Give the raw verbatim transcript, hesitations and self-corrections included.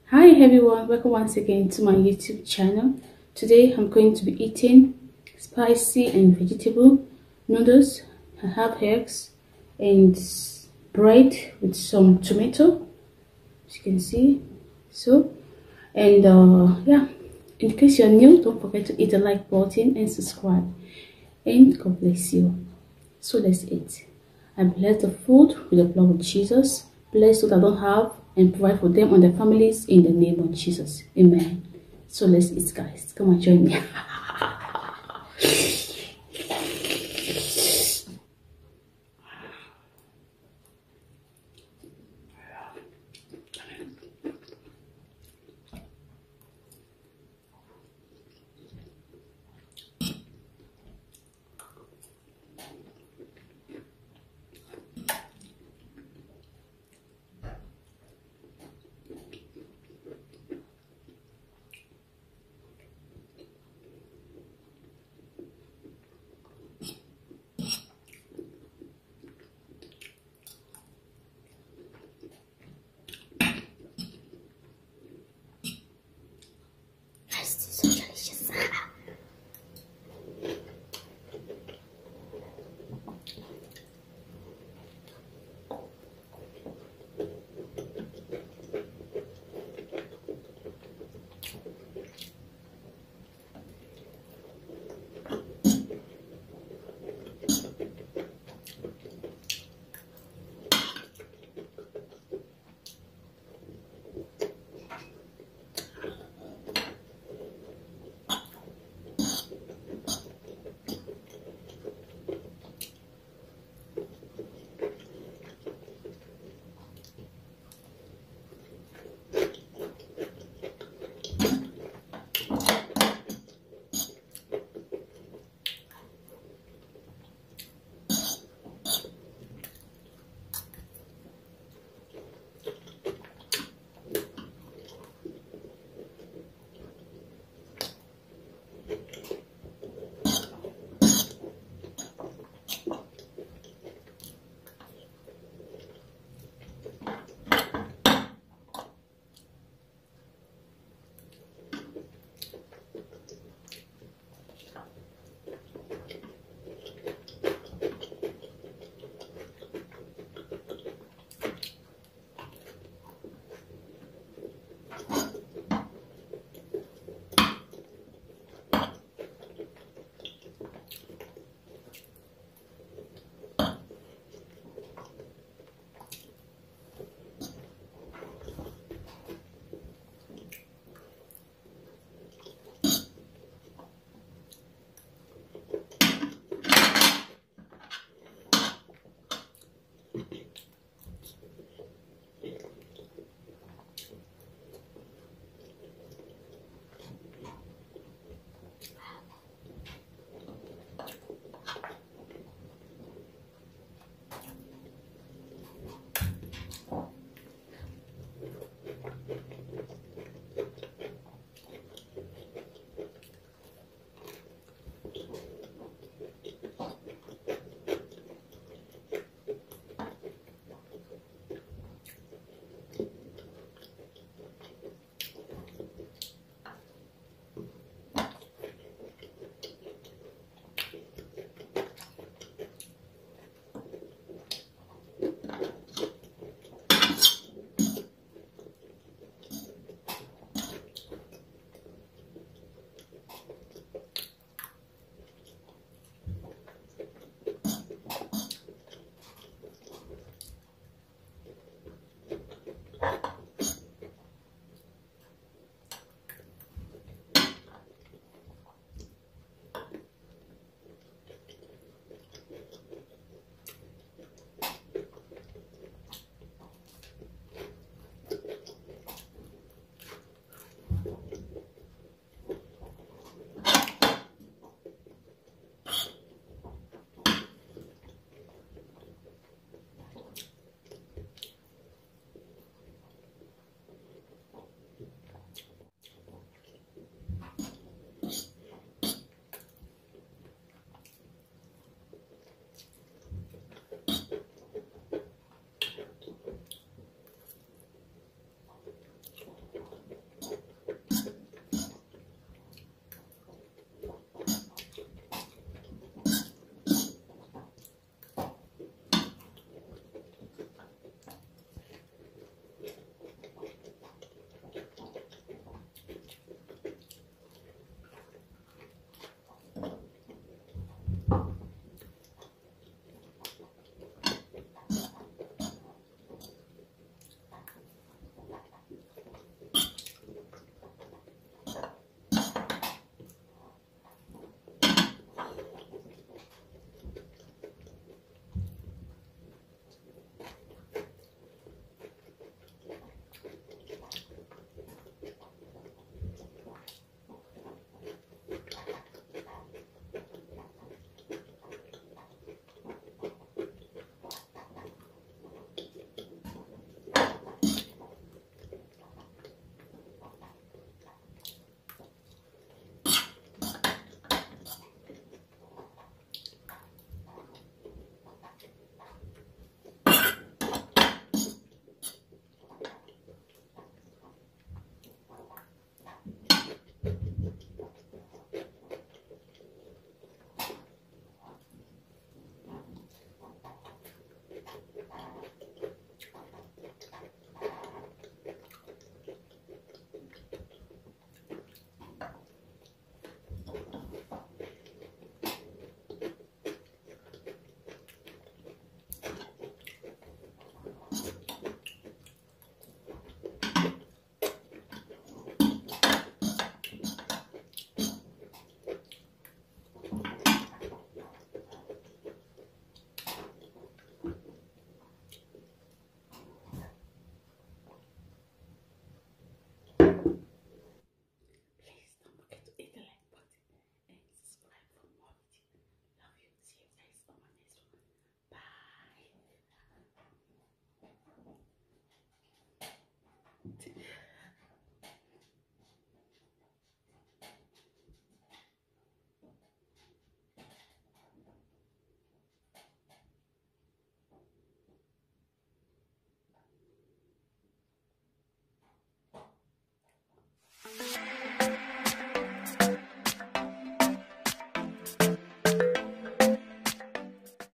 Hi everyone, welcome once again to my YouTube channel. Today I'm going to be eating spicy and vegetable noodles. I have eggs and bread with some tomato, as you can see. So, and uh, yeah, in case you're new, don't forget to hit the like button and subscribe. And God bless you. So let's eat. I bless the food with the blood of Jesus. Bless those that don't have and provide for them and their families in the name of Jesus. Amen. So let's eat, guys. Come and join me. So delicious.